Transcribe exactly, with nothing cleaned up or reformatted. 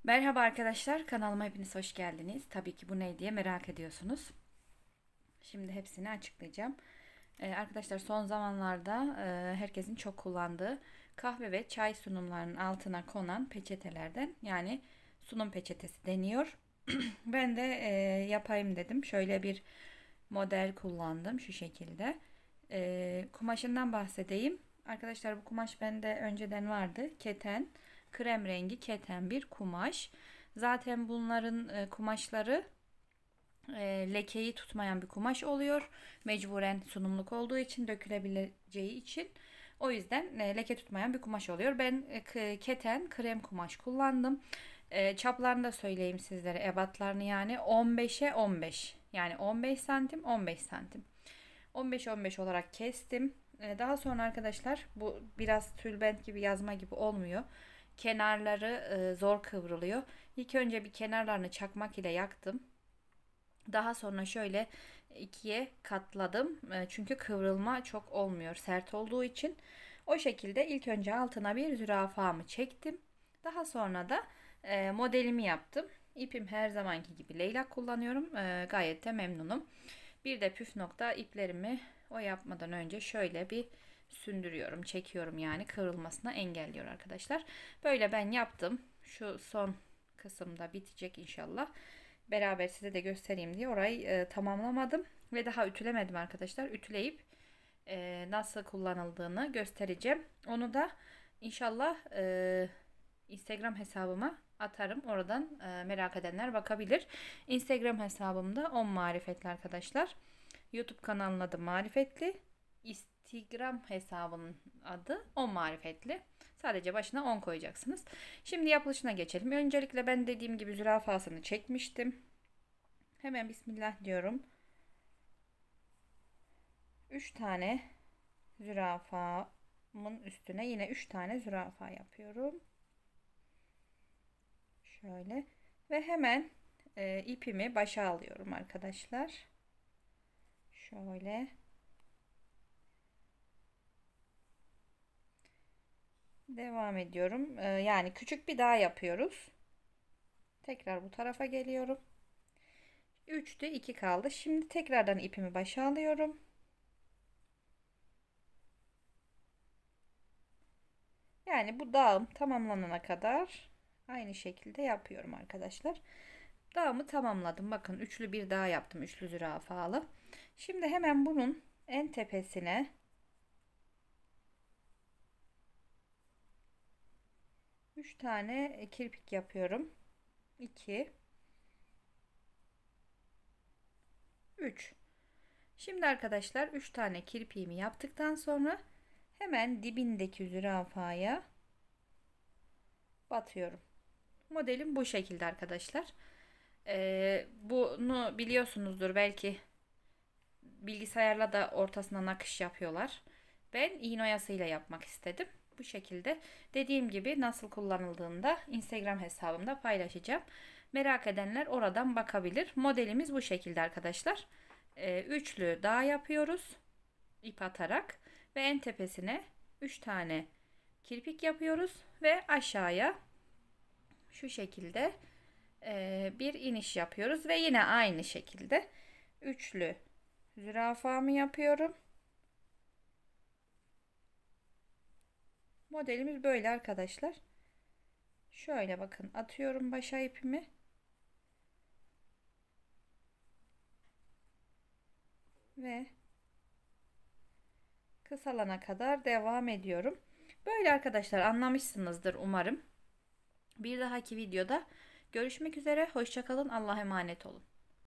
Merhaba arkadaşlar, kanalıma hepiniz hoş geldiniz. Tabii ki bu ne diye merak ediyorsunuz. Şimdi hepsini açıklayacağım. Ee, arkadaşlar son zamanlarda e, herkesin çok kullandığı kahve ve çay sunumlarının altına konan peçetelerden, yani sunum peçetesi deniyor. Ben de e, yapayım dedim. Şöyle bir model kullandım şu şekilde. E, kumaşından bahsedeyim. Arkadaşlar bu kumaş bende önceden vardı. Keten, krem rengi keten bir kumaş. Zaten bunların e, kumaşları e, lekeyi tutmayan bir kumaş oluyor. Mecburen sunumluk olduğu için, dökülebileceği için. O yüzden e, leke tutmayan bir kumaş oluyor. Ben e, keten krem kumaş kullandım. E, çaplarını da söyleyeyim sizlere, ebatlarını, yani on beşe on beş. Yani on beş santim on beş santim. on beş on beş olarak kestim. E, daha sonra arkadaşlar, bu biraz tülbent gibi, yazma gibi olmuyor. Kenarları e, zor kıvrılıyor. İlk önce bir kenarlarını çakmak ile yaktım. Daha sonra şöyle ikiye katladım. E, çünkü kıvrılma çok olmuyor sert olduğu için. O şekilde ilk önce altına bir zürafamı çektim. Daha sonra da e, modelimi yaptım. İpim her zamanki gibi leylak kullanıyorum. E, gayet de memnunum. Bir de püf nokta, iplerimi o yapmadan önce şöyle bir sündürüyorum, çekiyorum, yani kıvrılmasına engelliyor arkadaşlar. Böyle ben yaptım. Şu son kısımda bitecek inşallah. Beraber size de göstereyim diye orayı e, tamamlamadım ve daha ütülemedim arkadaşlar. Ütüleyip e, nasıl kullanıldığını göstereceğim. Onu da inşallah e, Instagram hesabıma atarım. Oradan e, merak edenler bakabilir. Instagram hesabımda on marifetli arkadaşlar. YouTube kanalının adı Marifetli. Instagram hesabının adı on marifetli. Sadece başına on koyacaksınız. Şimdi yapılışına geçelim. Öncelikle ben dediğim gibi zürafasını çekmiştim. Hemen bismillah diyorum. üç tane zürafamın üstüne yine üç tane zürafa yapıyorum. Şöyle ve hemen e, ipimi başa alıyorum arkadaşlar. Şöyle devam ediyorum. E, yani küçük bir daha yapıyoruz. Tekrar bu tarafa geliyorum. üçte iki kaldı. Şimdi tekrardan ipimi başa alıyorum. Yani bu dağım tamamlanana kadar aynı şekilde yapıyorum arkadaşlar. Dağımı tamamladım. Bakın üçlü bir dağ yaptım. Üçlü zürafalı. Şimdi hemen bunun en tepesine üç tane kirpik yapıyorum. iki üç. Şimdi arkadaşlar üç tane kirpiğimi yaptıktan sonra hemen dibindeki zürafaya batıyorum. Modelim bu şekilde arkadaşlar. Ee, bunu biliyorsunuzdur belki, bilgisayarla da ortasına nakış yapıyorlar. Ben iğne oyasıyla yapmak istedim. Bu şekilde, dediğim gibi, nasıl kullanıldığını da Instagram hesabımda paylaşacağım. Merak edenler oradan bakabilir. Modelimiz bu şekilde arkadaşlar. Ee, üçlü dağ yapıyoruz ip atarak ve en tepesine üç tane kirpik yapıyoruz ve aşağıya şu şekilde e, bir iniş yapıyoruz ve yine aynı şekilde üçlü zürafamı yapıyorum. Modelimiz böyle arkadaşlar. Şöyle bakın, atıyorum başa ipimi. Ve kısalana kadar devam ediyorum. Böyle arkadaşlar, anlamışsınızdır umarım. Bir dahaki videoda görüşmek üzere. Hoşça kalın. Allah'a emanet olun.